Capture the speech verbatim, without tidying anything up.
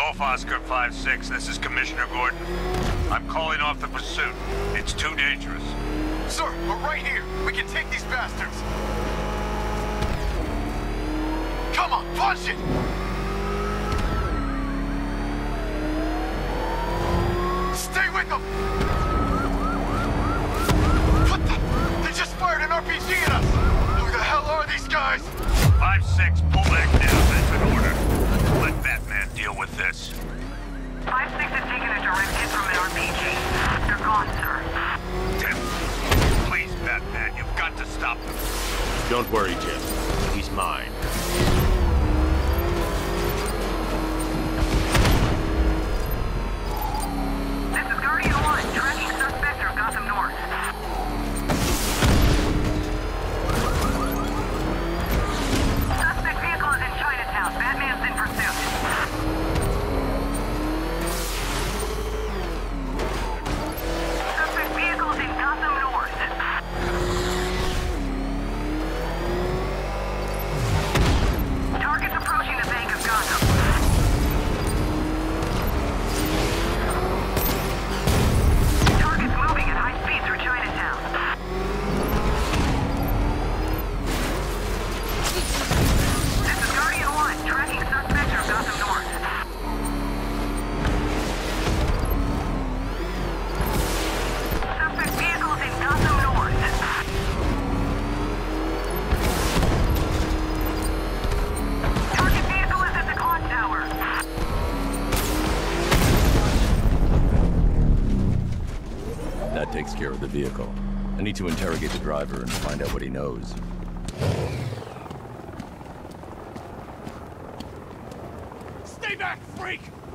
Golf Oscar five six, this is Commissioner Gordon. I'm calling off the pursuit. It's too dangerous. Sir, we're right here. We can take these bastards. Come on, punch it! Stay with them! What the? They just fired an R P G at us! Who the hell are these guys? five six, pull back now. That's an order. Let Batman deal with this. five six has taken a direct hit from an R P G. They're gone, sir. Tim, please, Batman, you've got to stop them. Don't worry, Jim. He's mine. This is Guardian one, tracking suspect through Gotham North. Suspect vehicle is in Chinatown. Batman's in pursuit. Suspect vehicle is in Gotham North. Target's approaching the Bank of Gotham. Target's moving at high speed through Chinatown. This is Guardian one, tracking suspect through Gotham North. Suspect vehicles in Gotham North. Target vehicle is at the clock tower. That takes care of the vehicle. I need to interrogate the driver and find out what he knows. Stay back, freak!